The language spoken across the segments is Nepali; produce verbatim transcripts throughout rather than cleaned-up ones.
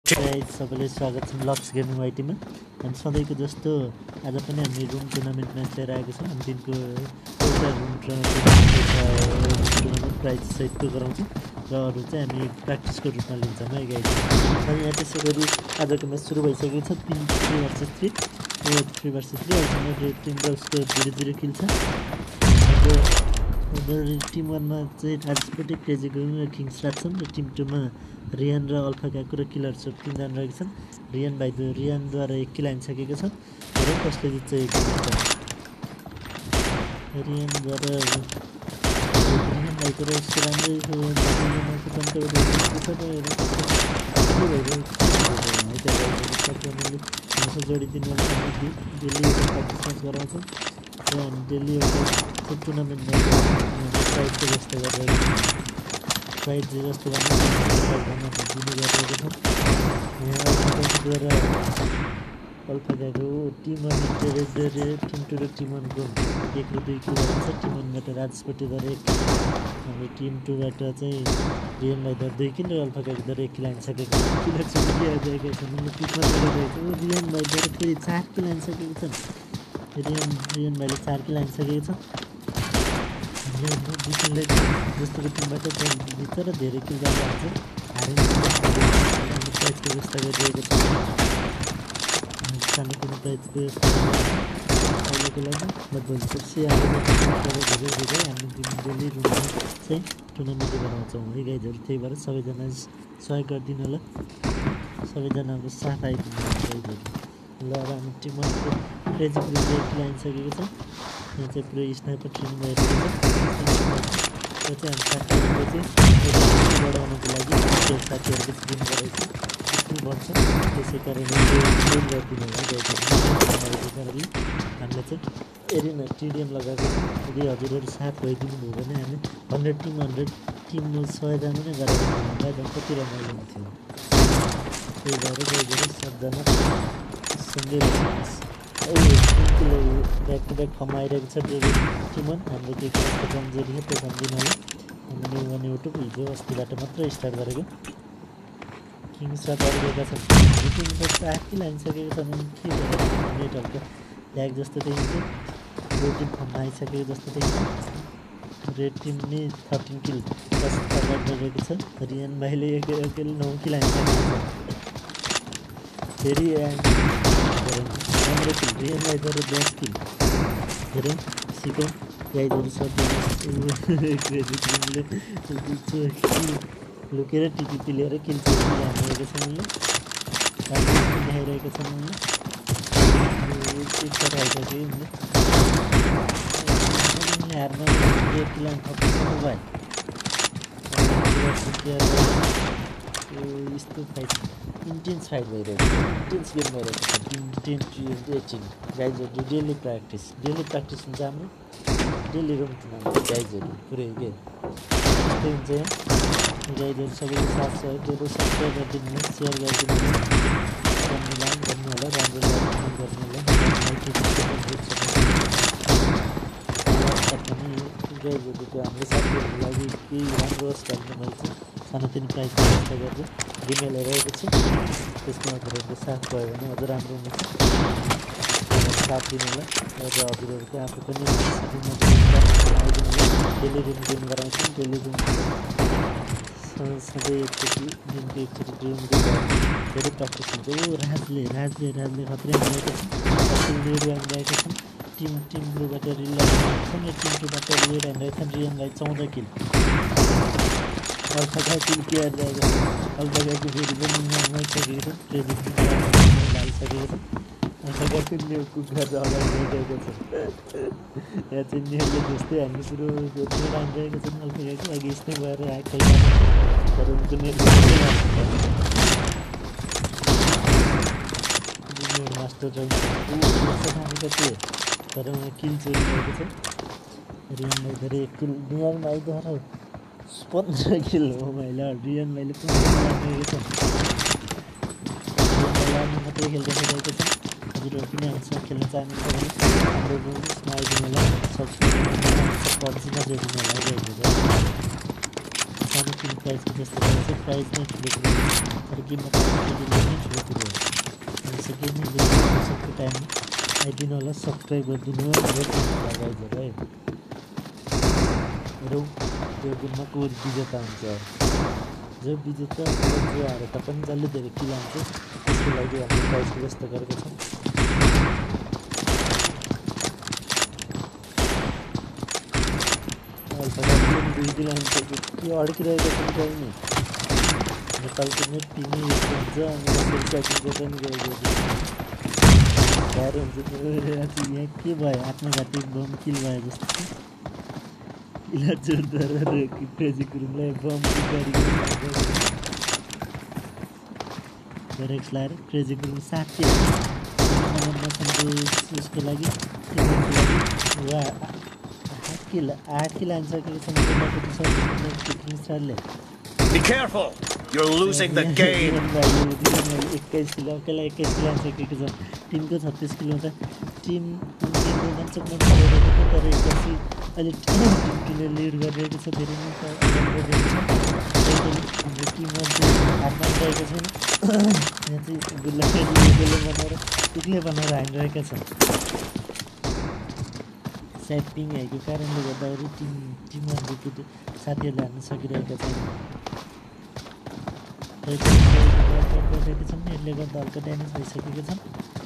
सबैलाई स्वागत छ लक्स गेमिङ वाइटीमा। अनि सधैँको जस्तो आज पनि हामी रुम टुर्नामेन्ट म्याच लिएर आएको छौँ। अनि दिनको एउटा रुम टुर्नामेन्ट प्राइज सहितको गराउँछौँ र अरू चाहिँ हामी प्र्याक्टिसको रूपमा लिन्छौँ है गाइज। अनि यहाँ त्यसै गरी आजको म्याच सुरु भइसकेको छ। तिन three versus three three versus three अहिलेसम्म रेड टिम र उसको जिरो जिरो किल छ। टिम वानमा चाहिँ राजस्पोर्टी क्रेजी गुरुङ र किङ्स राज छन् र टिम टूमा रियान र अल्फा काकु र किलर सोप तिनजना रहेका छन्। रियान भाइ रियानद्वारा एक किल हानिसकेको छ र कसले जित्छ एक रियानद्वारा रियान भाइको र उसको राम्रै जोडिदिनु डेली एउटा प्र्याक्टिस म्याच गराउँछौँ र हामी डेली एउटा टुर्नामेन्ट म्याच प्राइजको व्यवस्था गरेर प्राइज जस्तो दिने गरिरहेको छौँ। यहाँ अल्फा गएको टिम वान टिम टू र टिम वानको एक र दुई किलो छ। टिम वानबाट राजस्पोर्टीद्वारा एक किल, हामी टिम टूबाट चाहिँ रियन भाइद्वारा दुई किल र अल्फा गएकोद्वारा एक किल हानिसकेको छ। किलर चाहिँ दिइरहेको छन् पिचमा गरिरहेको छ। रियन भाइद्वारा फेरि चार किल हानिसकेको छन्। रियन रियन भाइले चार किल हानिसकेको छ। डिफेन्डले जस्तोको टिमबाट जित्छ र धेरै किल गरेर हाल्छ। हारेर प्राइजको व्यवस्था गरिरहेको छ। सानोतिनो प्राइजको व्यवस्था अहिलेको लागि भोलि पर्सि आउने धेरै धेरै हामी डेली रुममा चाहिँ टुर्नामेन्ट गराउँछौँ है गाइजहरू। त्यही भएर सबैजना सहयोग गरिदिनु होला, सबैजनाको साथ आइदिनु होला गाइजहरू। ल अब हामी टिम वानको क्रेजी ग्रुपले एक किल हानिसकेको छ। यहाँ चाहिँ पुरै स्नाइपर ट्रेनिङ भइरहेको छ। यो चाहिँ हामी साथीहरूको चाहिँ बढाउनको लागि साथीहरूको चाहिँ दिनुपर्छ स्कुल बढ्छ। त्यसै कारणले ट्रेन गरिदिनु होला गाइजहरू। हामीले चाहिँ एरिना टिडिएम लगाएको छ। यदि हजुरहरू साथ भइदिनु भयो भने हामी हन्ड्रेड टिम हन्ड्रेड टिम सयजना नै गरेर गाइजहरू कति रमाइलो हुन्थ्यो। त्यही भएर गाइजहरू सबजना सँगै बस्नुहोस्। ब्याक टु ब्याक फर्म आइरहेको छ टिम वान। हाम्रो त्यो क्लासको कमजोरी हो त्यो सम्झिनु होला। हामीले वान युट्युब हिजो अस्तिबाट मात्रै स्टार्ट गरेको। किङ्स रात अरूका छन् टिमको चार किल हानिसकेको छ। के नेटहरूको ल्याग जस्तो देखिन्छ। रेड टिम फर्ममा आइसकेको जस्तो देखिन्छ। रेड टिम नै थर्टिन किल दस अगाडि गरिरहेको छ। रियान भाइले एक किल नौ किल हानिसकेको छ। फेरि राम्रो किल रियन भाइद्वारा दस किल। धेरै सिकौँ गाइजहरू सबजना क्रेजी टिमले लुकेर टिपी लिएर किल हानिरहेको छ। उनले राम्रो देखाइरहेको छन्। उनले चिप्स हालिसके उनले हारमा एक किल सक्नु भयो। यस्तो फाइट इन्टेन्स फाइट भइरहेको छ, इन्टेन्स गेम भइरहेको छ। टेन टु एटिन गाइजहरू डेली प्र्याक्टिस डेली प्र्याक्टिस हुन्छ हाम्रो। डेली रुम टुर्नामेन्ट गाइजहरू पुरै के त्यस्तै हुन्छ यहाँ गाइजहरू। सबैले साथ सहयोग गरेर सब्सक्राइब गरिदिनु होला, सेयर गरिदिनु होला, गर्नु होला गर्नु होला राम्रो गर्नु गर्नु होला। गाइजहरू त्यो हाम्रो साथीहरूको लागि केही राम्रो होस् भन्ने मैले चाहिँ सानोतिनो प्राइज व्यवस्था गरेर इमेल हेरेको छु। त्यसमा हजुरहरूको साथ भयो भने अझ राम्रो हुनेछ। साथ दिनु होला र हजुरहरूको आफू पनि आइदिनु होला। डेली रुम गेम गराउँछौँ। डेली रुम सधैँ एकचोटि दिनको एकचोटि रुम गेम धेरै प्र्याक्टिस हुन्छ। यो राजले राजले राजले खत्रै हानिरहेको छ। लिएर हानिरहेको छन्। टिम टिम ब्लूबाट रिल हानिरहेको छन् र टिम टूबाट लिएर हानिरहेको छन्। रियन भाइ चौध किल। अल्फा गाएको के हालिरहेको छ। अल्फा गाएको फेरि पनि हालिसकेको छ। क्रेजी हालिसकेको छ। अल्फा गाएको न्यु कुक गरेर अगाडि गइरहेको छ। यहाँ चाहिँ न्युले जस्तै हामी सुरु जोड्दै हानिरहेको छन्। अल्फा गाएको अघि यस्तै गएर आएको तर उनको नेट मास्टर रहेछ कति तर उहाँ किल चोरिरहेको छ। रियन भाइ धेरै एक किल रियन भाइद्वारा पन्ध्र किल हो भाइला। रियन भाइले पन्ध्र किल हानिरहेको छ। रियन भाइले मात्रै खेल देखाइरहेको छ। हजुरहरू पनि हामीसँग खेल्न चाहनुहुन्छ भने हाम्रो रुममा आइदिनु होला, सब्सक्राइब पब्जीमा जोडिनु होला। सानो टिम प्राइजको जस्तो गरेको छ प्राइज नै ठुलो कुरो हो तर गेममा पार्टिसिपेट नै ठुलो कुरो हो त्यसै गेम सबको टाइम आइदिनु होला सब्सक्राइब गरिदिनु होला गाइजहरू है हेरौँ त्यो गेममा को विजेता हुन्छ जो विजेता जो हारे तापनि जसले धेरै किल हान्छ त्यसको लागि हामीले प्राइजको व्यवस्था गरेको छौँ दुई किलो हुन्छ यो अड्किरहेको पनि कोही नि नेपालको नेट टिमै यस्तो हुन्छ अनि कसरी ट्याकिङको पनि गएको गाह्रो हुन्छ यहाँ के भयो आत्मघाती बम किल भयो जस्तो इला जोरदार क्रेजी गुरुङलाई बम गाडी रेक्स लाएर क्रेजी गुरुङ साठी उसको लागि वा किल आठ किल हानिसकेको छ Be careful! You're losing the game! एक्काइस किलो अकेला एक्काइस किलो हानिसकेको छ टिमको छत्तिस किलो त टिम मञ्चकमा खेलेको थियो तर एक्कासी अहिले टिम किनेर लिड गरिरहेको छ धेरै नै हाम्रो टिममा चाहिँ हातमा गएको छैन यहाँ चाहिँ गुल्ला गोले बनाएर एक्लै बनाएर हानिरहेका छन् सायद पिङ भएको कारणले गर्दाखेरि टिम टिमहरूले केटी साथीहरूले हान्न सकिरहेका छैन गरिरहेका छन् यसले गर्दा हल्का ड्यामेज भइसकेको छन्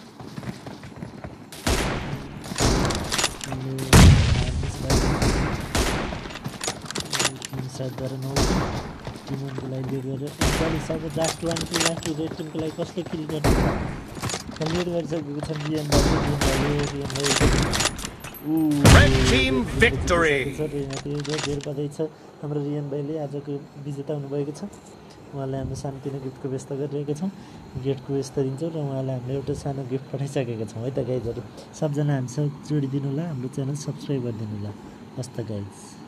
टिम साथद्वारा नआउँछ टिमहरूको लागि लिड गरेर उन्चालिस अब last one kill last red टिमको लागि कसले किल गर्छ लिड गरिसकेको छन् रियन भाइले रियन भाइले रियन भाइ Red team victory! धेरै बधाई छ हाम्रो रियन भाइले आजको विजेता हुनुभएको छ उहाँलाई हामी सानोतिनो गिफ्टको व्यवस्था गरिरहेका छौँ गिफ्टको व्यवस्था दिन्छौँ र उहाँलाई हामीले एउटा सानो गिफ्ट पठाइसकेका छौँ है त गाइजहरू सबजना हामीसँग जोडिदिनु होला हाम्रो च्यानल सब्सक्राइब गरिदिनु होला हस् त गाइज